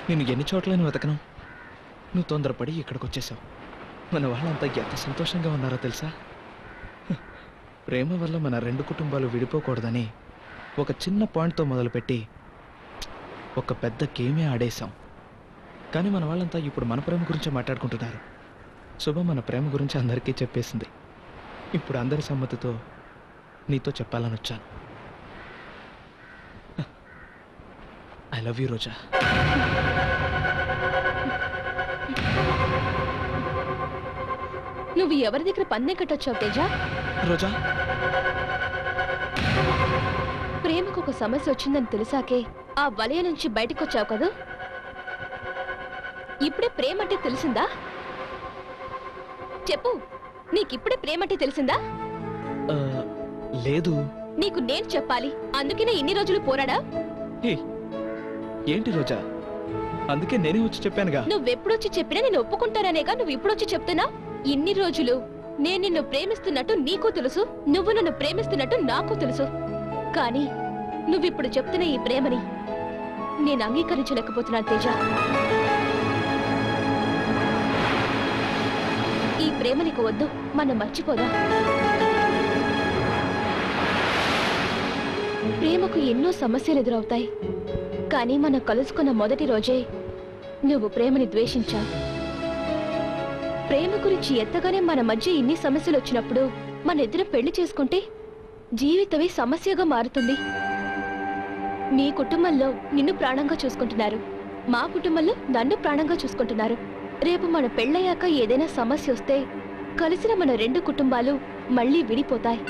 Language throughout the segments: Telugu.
నేను ఎన్ని చోట్లను వెతకను, నువ్వు తొందరపడి ఇక్కడికి వచ్చేసావు. మన వాళ్ళంతా ఎంత సంతోషంగా ఉన్నారో తెలుసా? ప్రేమ వల్ల మన రెండు కుటుంబాలు విడిపోకూడదని ఒక చిన్న పాయింట్తో మొదలుపెట్టి ఒక పెద్ద గేమే ఆడేశాం. కానీ మన వాళ్ళంతా ఇప్పుడు మన ప్రేమ గురించి మాట్లాడుకుంటున్నారు. శుభ మన ప్రేమ గురించి అందరికీ చెప్పేసింది. ఇప్పుడు అందరి సమ్మతితో నీతో చెప్పాలని వచ్చాను. I love you Roja. నువ్వు ఎవరి దగ్గర పందెం కట్టొచ్చావు తేజ? రోజా, ప్రేమకు ఒక సమస్య వచ్చిందని తెలిసాకే ఆ వలయ నుంచి బయటకు వచ్చావు కదా. ఇప్పుడే ప్రేమంటే తెలిసిందా? చెప్పు, నీకిప్పుడే ప్రేమంటే తెలిసిందా? లేదు. నీకు నేను చెప్పాలి, అందుకనే ఇన్ని రోజులు పోరాడా? ఏంటి రోజా, అందుకే నేనే వచ్చి చెప్పానుగా. నువ్వెప్పుడొచ్చి చెప్పినా నేను ఒప్పుకుంటాననేగా నువ్వు ఇప్పుడొచ్చి చెప్తున్నా. ఇన్ని రోజులు నేను నిన్ను ప్రేమిస్తున్నట్టు నీకు తెలుసు, నువ్వు నన్ను ప్రేమిస్తున్నట్టు నాకు తెలుసు. కానీ నువ్విప్పుడు చెప్తున్న ఈ ప్రేమని నేను అంగీకరించలేకపోతున్నాను తేజ. ఈ ప్రేమ నీకు వద్దు, మనం మర్చిపోదా. ప్రేమకు ఎన్నో సమస్యలు ఎదురవుతాయి, కానీ మనం కలుసుకున్న మొదటి రోజే నువ్వు ప్రేమని ద్వేషించావు. ప్రేమ గురించి ఎత్తగానే మన మధ్య ఇన్ని సమస్యలు వచ్చినప్పుడు మన ఇద్దరం పెళ్లి చేసుకుంటే జీవితమే సమస్యగా మారుతుంది. మీ కుటుంబంలో నిన్ను ప్రాణంగా చూసుకుంటున్నారు, మా కుటుంబంలో నన్ను ప్రాణంగా చూసుకుంటున్నారు. రేపు మన పెళ్ళయ్యాక ఏదైనా సమస్య వస్తే కలిసిన మన రెండు కుటుంబాలు మళ్ళీ విడిపోతాయి.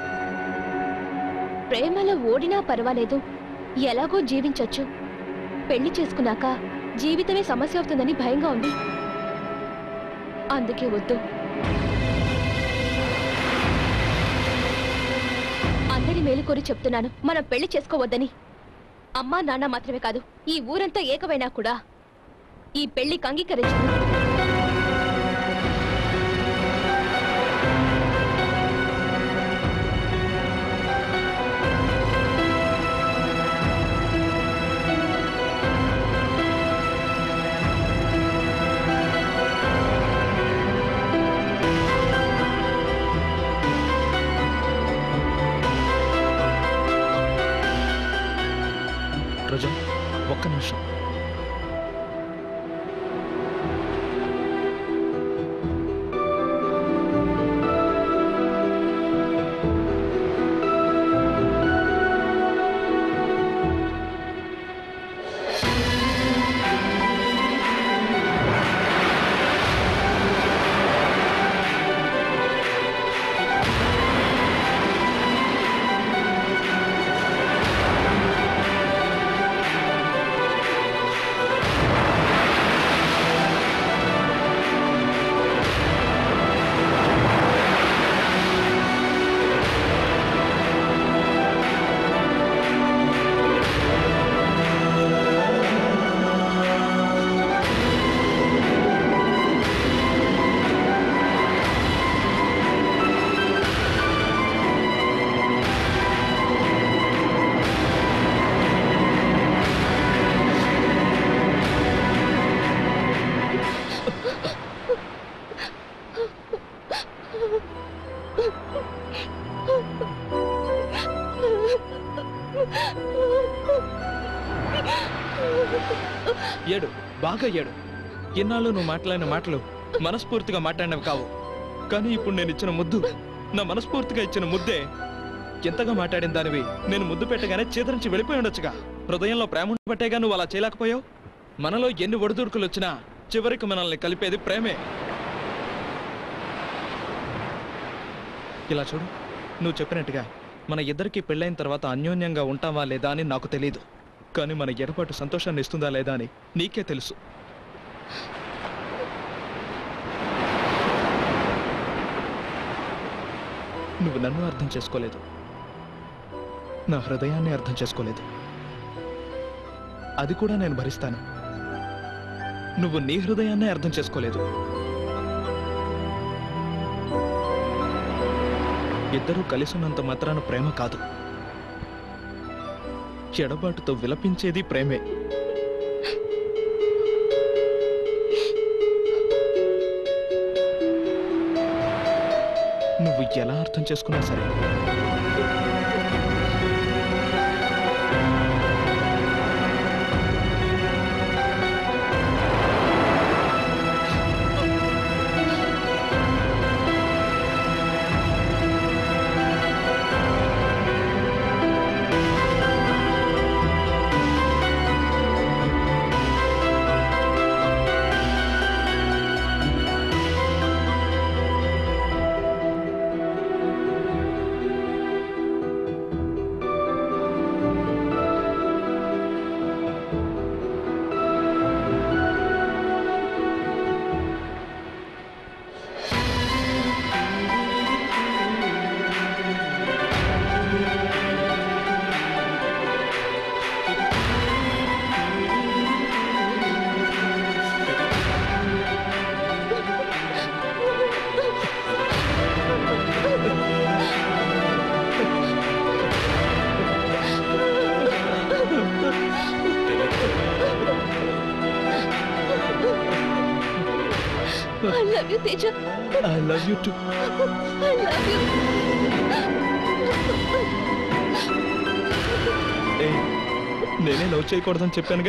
ప్రేమలో ఓడినా పర్వాలేదు, ఎలాగో జీవించొచ్చు. పెళ్లి చేసుకున్నాక జీవితమే సమస్య అవుతుందని భయంగా ఉంది. అందుకే వద్దు. అందరి మేలుకోరి చెప్తున్నాను, మనం పెళ్లి చేసుకోవద్దని. అమ్మా నాన్న మాత్రమే కాదు, ఈ ఊరంతా ఏకమైనా కూడా ఈ పెళ్లికి అంగీకరించదు. రోజా, ఒక్క నిమిషం. ఏడు, బాగా ఏడు. ఎన్నాళ్ళు నువ్వు మాట్లాడిన మాటలు మనస్ఫూర్తిగా మాట్లాడినవి కావు. కానీ ఇప్పుడు నేను ఇచ్చిన ముద్దు, నా మనస్ఫూర్తిగా ఇచ్చిన ముద్దే. ఎంతగా మాట్లాడిన దానివి నేను ముద్దు పెట్టగానే చేదరించి వెళ్ళిపోయి ఉండొచ్చుగా. హృదయంలో ప్రేమ పట్టేగా నువ్వు అలా చేయలేకపోయావు. మనలో ఎన్ని ఒడిదుడుకులు వచ్చినా చివరికి మనల్ని కలిపేది ప్రేమే. ఇలా చూడు, నువ్వు చెప్పినట్టుగా మన ఇద్దరికి పెళ్ళైన తర్వాత అన్యోన్యంగా ఉంటావా లేదా అని నాకు తెలియదు. కానీ మన ఎడపాటు సంతోషాన్ని ఇస్తుందా లేదా అని నీకే తెలుసు. నువ్వు నన్ను అర్థం చేసుకోలేదు, నా హృదయాన్ని అర్థం చేసుకోలేదు. అది కూడా నేను భరిస్తాను. నువ్వు నీ హృదయాన్నే అర్థం చేసుకోలేదు. ఇద్దరూ కలిసినంత మాత్రాన ప్రేమ కాదు, ఎడబాటుతో విలపించేది ప్రేమే. నువ్వు ఎలా అర్థం చేసుకున్నా సరే I love you, Teja. I love you too. I love you. ఏయ్, నేనే లవ్ చేయకూడదని చెప్పానుగా.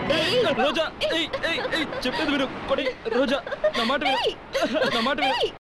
రోజా, చెప్పేది విను. రోజా, నా మాట విను. నా మాట విను.